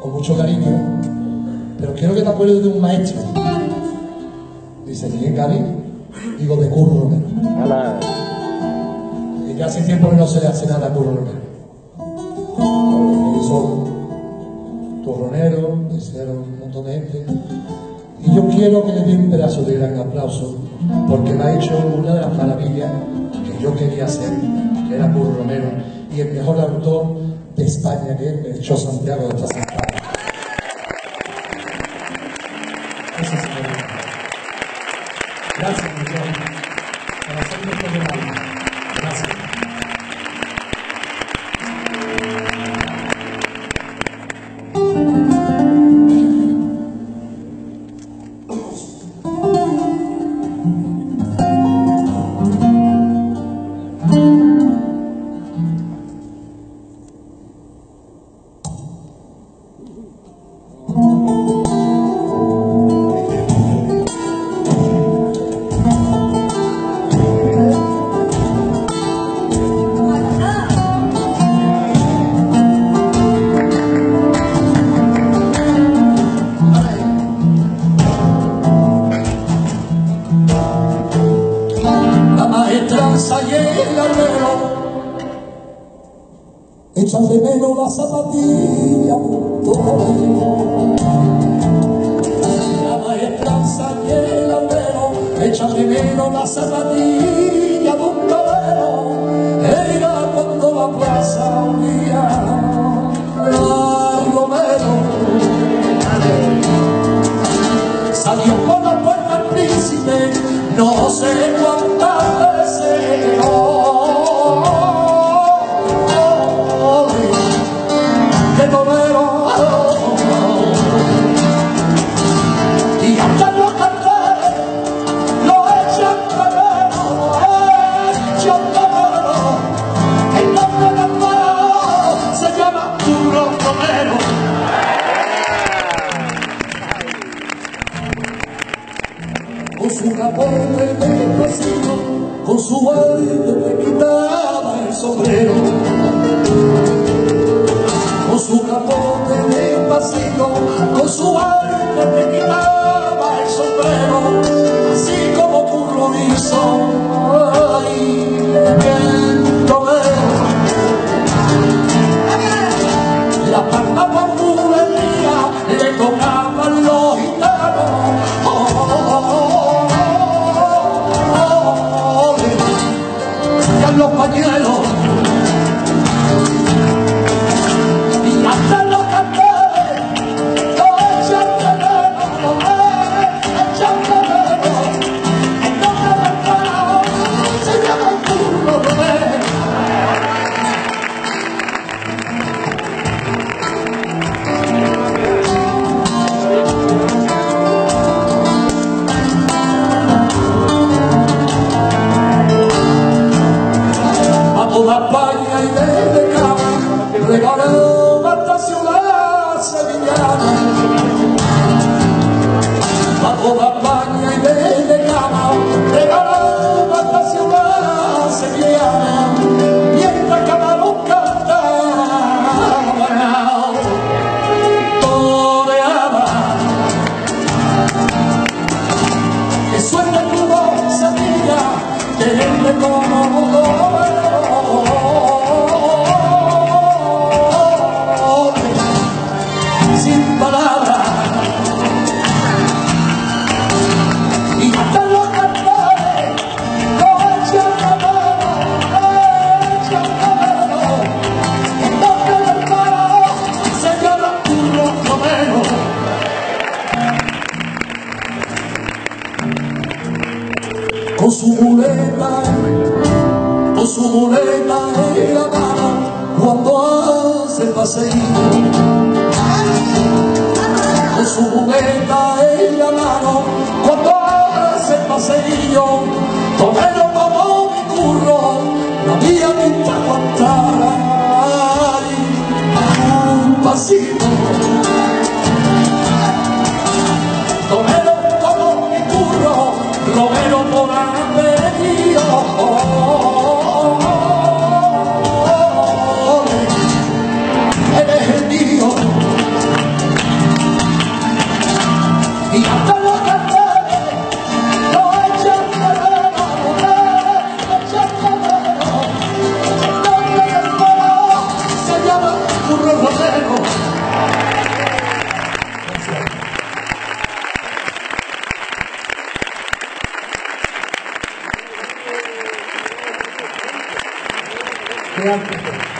con mucho cariño, pero quiero que te acuerdes de un maestro. Dice, ¿quién, Cari? Digo, de Curro Romero. Y ya hace tiempo que no se le hace nada a Curro Romero. Hizo Turronero, hicieron un montón de gente. Y yo quiero que le dé un pedazo de gran aplauso, porque me ha hecho una de las maravillas que yo quería hacer, que era Curro Romero, y el mejor autor de España, que es Melchor Santiago de Plaza España. Eso es todo. Gracias, Melchor, por hacerme este regalo. Gracias. Echan de menos la zapatilla, la maestranza y el albero, echan de menos la zapatilla de un torero. Era cuando la plaza un día, ay, Romero, salió por la puerta el príncipe, no sé cuántas veces. Con su capote de vecino, con su aire te quitaba el sombrero. Con su capote de vecino, con su aire te quitaba el sombrero. Así como Curro hizo, ay, el Romero. La palma por bulería le tocaban los gitanos. Los pañuelos y hasta los cantores lo echan de menos, echan de menos. El nombre del carajo se llama Curro Romero. Toda España y desde Cabo regaló esta ciudad sevillana. A toda España y desde Cabo regaló esta ciudad sevillana. Mientras Camarón cantaba, toreaba, que suena tu voz Sevilla, tenerte como torero. Sin palabras, y hasta los cantores lo echan de menos. El nombre del carajo se llama Curro Romero. Con su muleta en la mano cuando hace paseo. Con su muleta en la mano cuando hace paseillo. Romero como mi Curro no había que aguantar un pasito. Romero como mi Curro, Romero por apellido. Eres el mío. Gracias.